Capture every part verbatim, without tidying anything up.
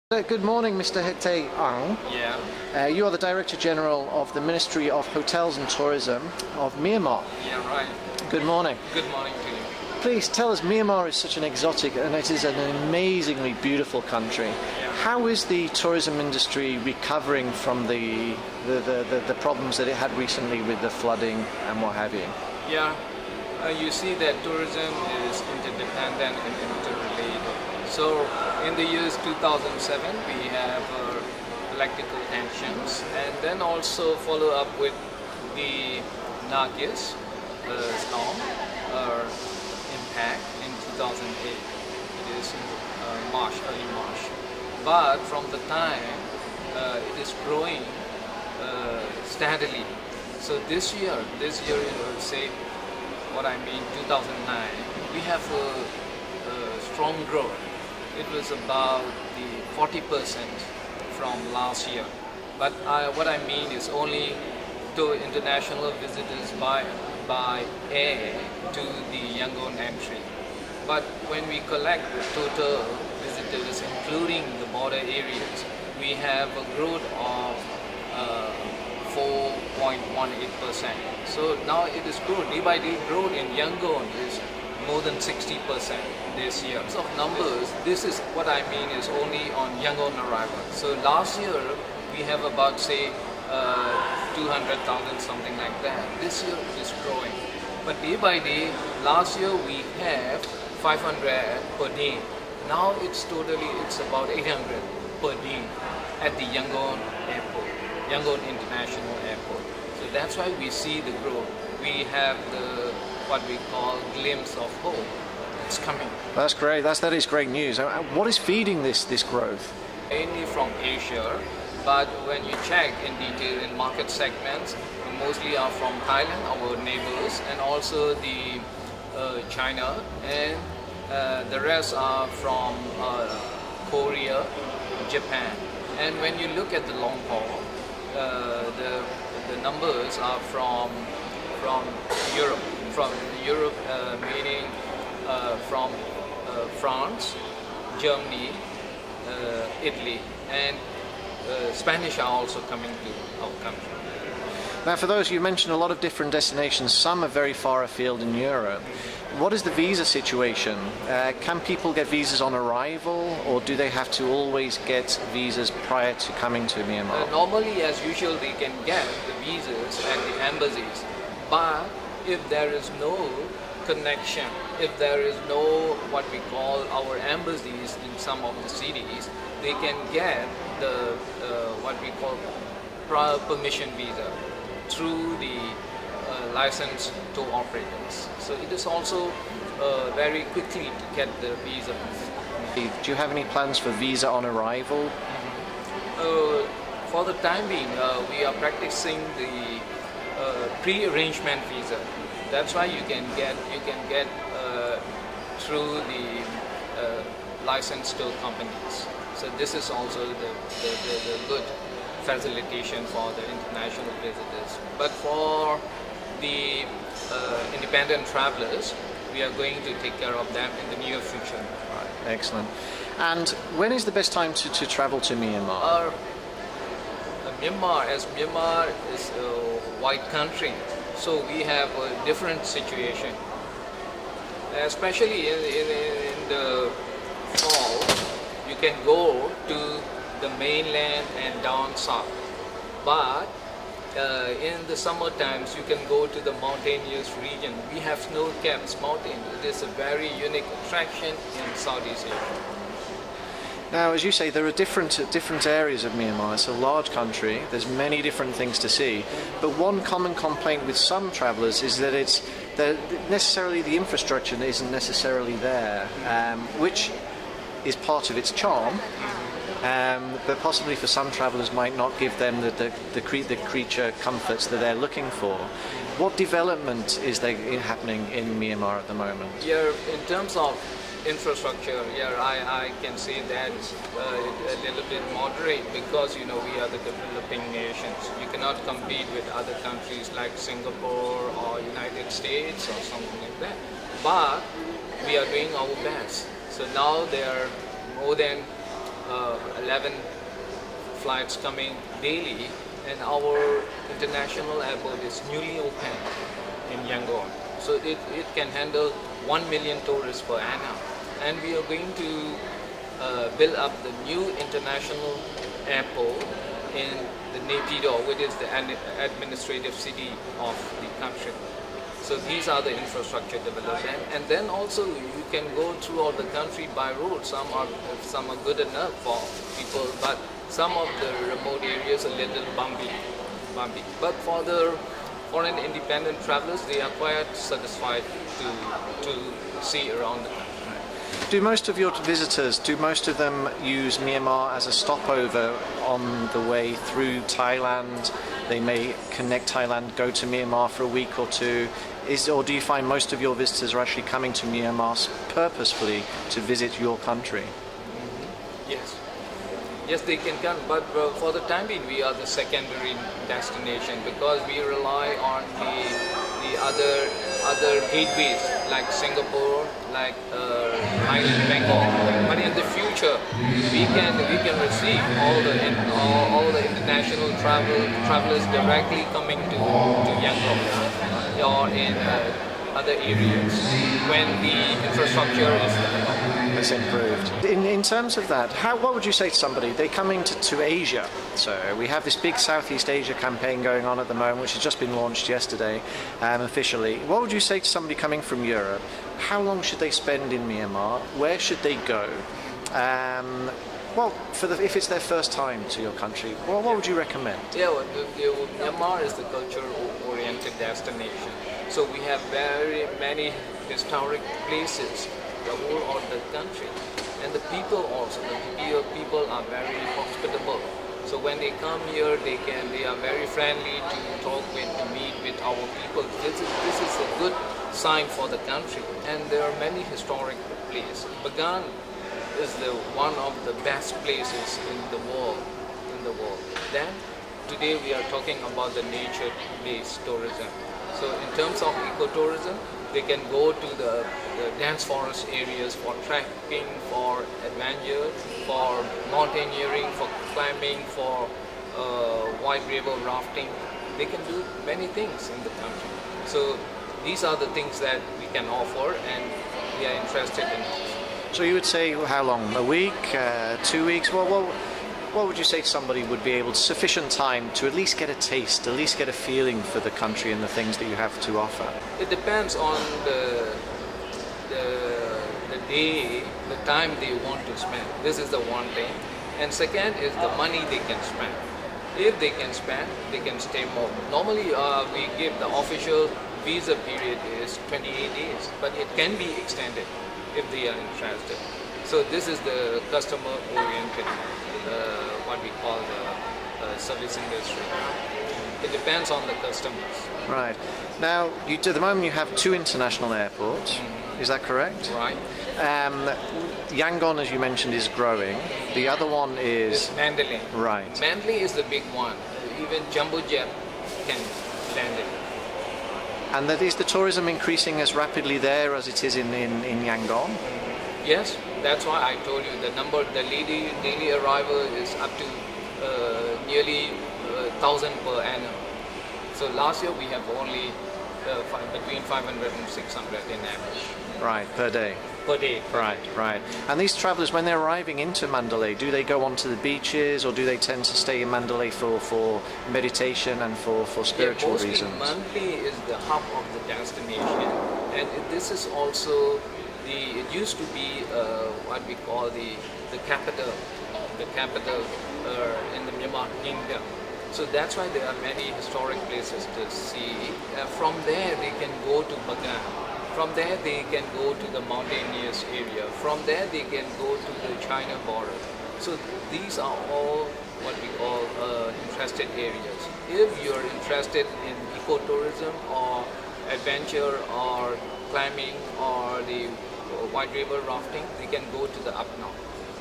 Uh, Good morning, Mister Hete Ang. Yeah, Uh, you are the Director General of the Ministry of Hotels and Tourism of Myanmar. yeah, right. Good morning. Good morning to you. Please tell us, Myanmar is such an exotic and it is an amazingly beautiful country. Yeah. How is the tourism industry recovering from the the, the, the, the problems that it had recently with the flooding and what have you? Yeah, uh, you see that tourism is interdependent and interrelated. So in the years two thousand seven, we have uh, electrical tensions, and then also follow up with the Nargis uh, storm uh, impact in two thousand eight. It is in uh, March, early March. But from the time, uh, it is growing uh, steadily. So this year, this year, you know, say what I mean, two thousand nine, we have a, a strong growth. It was about the forty percent from last year. But I, what I mean is only to international visitors by, by air to the Yangon entry. But when we collect the total visitors, including the border areas, we have a growth of uh, four point one eight percent. So now it is growth. Day by day growth in Yangon is more than sixty percent this year. So numbers, this is what I mean is only on Yangon arrival. So last year we have about say uh, two hundred thousand, something like that. This year it is growing. But day by day, last year we have five hundred per day. Now it's totally, it's about eight hundred per day at the Yangon airport, Yangon International Airport. So that's why we see the growth. We have the what we call glimpse of hope. It's coming. That's great. That's that is great news. Uh, What is feeding this this growth? Mainly from Asia, but when you check in detail in market segments, mostly are from Thailand, our neighbors, and also the uh, China, and uh, the rest are from uh, Korea, Japan. And when you look at the long haul, uh, the the numbers are from from Europe. From Europe, uh, meaning uh, from uh, France, Germany, uh, Italy, and uh, Spanish are also coming to our country. Now, for those, you mentioned a lot of different destinations. Some are very far afield in Europe. What is the visa situation? Uh, can people get visas on arrival, or do they have to always get visas prior to coming to Myanmar? Uh, normally, as usual, they can get the visas at the embassies, but if there is no connection, if there is no what we call our embassies in some of the cities, they can get the uh, what we call permission visa through the uh, licensed tour operators. So it is also uh, very quickly to get the visa. Do you have any plans for visa on arrival? Uh, for the time being, uh, we are practicing the uh, pre-arrangement visa. That's why you can get you can get uh, through the uh, licensed tour companies. So this is also the, the, the, the good facilitation for the international visitors. But for the uh, independent travelers, we are going to take care of them in the near future. Right, excellent. And when is the best time to, to travel to Myanmar? Our, uh, Myanmar, as Myanmar is a white country, so we have a different situation. Especially in, in, in the fall, you can go to the mainland and down south. But uh, in the summer times, you can go to the mountainous region. We have snow-capped mountains. It is a very unique attraction in Southeast Asia. Now, as you say, there are different different areas of Myanmar. It's a large country. There's many different things to see. But one common complaint with some travellers is that it's that necessarily the infrastructure isn't necessarily there, um, which is part of its charm. Um, but possibly for some travellers might not give them the the, the, cre the creature comforts that they're looking for. What development is there happening in Myanmar at the moment? Yeah, in terms of infrastructure, yeah, I, I can say that uh, a little bit moderate because, you know, we are the developing nations. You cannot compete with other countries like Singapore or United States or something like that. But we are doing our best. So now there are more than uh, eleven flights coming daily, and our international airport is newly opened in Yangon. So it, it can handle one million tourists per annum. And we are going to uh, build up the new international airport in the Naypyidaw, which is the ad administrative city of the country. So these are the infrastructure development, and then also you can go throughout the country by road. Some are some are good enough for people, but some of the remote areas are a little bumpy, bumpy. But for the foreign independent travelers, they are quite satisfied to to see around the country. Do most of your visitors, do most of them use Myanmar as a stopover on the way through Thailand? They may connect Thailand, go to Myanmar for a week or two. Is, or do you find most of your visitors are actually coming to Myanmar purposefully to visit your country? Mm-hmm. Yes. Yes, they can come, but uh, for the time being, we are the secondary destination because we rely on the the other other gateways like Singapore, like uh, Thailand, Bangkok. But in the future, we can we can receive all the all, all the international travel travelers directly coming to to Yangon or in uh, other areas when the infrastructure is has improved. In, in terms of that, how, what would you say to somebody? They're coming to, to Asia. So we have this big Southeast Asia campaign going on at the moment, which has just been launched yesterday um, officially. What would you say to somebody coming from Europe? How long should they spend in Myanmar? Where should they go? Um, well, for the, if it's their first time to your country, well, what would you recommend? Yeah, well, the, the, Myanmar is the culture-oriented destination. So we have very many historic places the whole of the country, and the people also. The people are very hospitable. So when they come here, they can they are very friendly to talk with, to meet with our people. This is this is a good sign for the country. And there are many historic places. Bagan is the one of the best places in the world. In the world. Then today we are talking about the nature-based tourism. So in terms of ecotourism, they can go to the, the dense forest areas for trekking, for adventure, for mountaineering, for climbing, for uh, white river rafting. They can do many things in the country. So these are the things that we can offer, and we are interested in. So you would say how long? A week? Uh, two weeks? Well, well, what would you say to somebody would be able to sufficient time to at least get a taste, at least get a feeling for the country and the things that you have to offer? It depends on the, the, the day, the time they want to spend. This is the one thing. And second is the money they can spend. If they can spend, they can stay more. Normally uh, we give the official visa period is twenty-eight days, but it can be extended if they are interested. So this is the customer-oriented, uh, what we call the uh, service industry. It depends on the customers. Right. Now, you, at the moment you have two international airports. Mm-hmm. Is that correct? Right. Um, Yangon, as you mentioned, is growing. The other one is... It's Mandalay. Right. Mandalay is the big one. Even Jumbo Jet can land it. And that is the tourism increasing as rapidly there as it is in, in, in Yangon? Yes. That's why I told you the number, the daily, daily arrival is up to uh, nearly uh, one thousand per annum. So last year we have only uh, five, between five hundred and six hundred in average. Right, per day. Per day. Per right, day. right. And these travellers, when they're arriving into Mandalay, do they go onto the beaches or do they tend to stay in Mandalay for, for meditation and for, for spiritual yeah, mostly reasons? Mandalay is the hub of the destination, and this is also the, it used to be uh, what we call the, the capital, the capital uh, in the Myanmar kingdom. So that's why there are many historic places to see. Uh, from there they can go to Bagan. From there they can go to the mountainous area. From there they can go to the China border. So these are all what we call uh, interested areas. If you're interested in ecotourism or adventure or climbing or the white river rafting, they can go to the up north.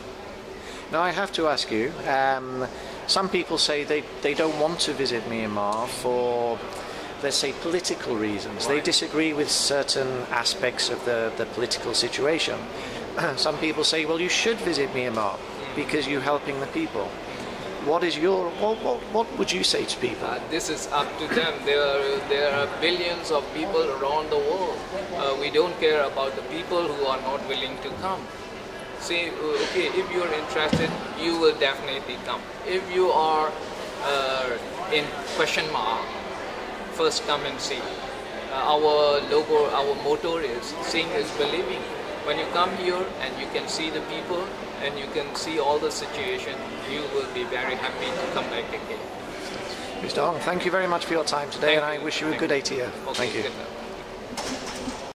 Now I have to ask you, um, some people say they, they don't want to visit Myanmar for, let's say, political reasons. Right. They disagree with certain aspects of the, the political situation. Some people say, well, you should visit Myanmar because you're helping the people. What is your what, what, what would you say to people? Uh, this is up to them. There are, there are billions of people around the world. Uh, we don't care about the people who are not willing to come. Say, okay, if you're interested, you will definitely come. If you are uh, in question mark, first come and see. Uh, our logo, our motto is seeing is believing. When you come here and you can see the people and you can see all the situation, you will be very happy to come back again. Mister Ong, thank you very much for your time today, Thank and you. I wish you a Thank good you. A T F. Okay, Thank you. good.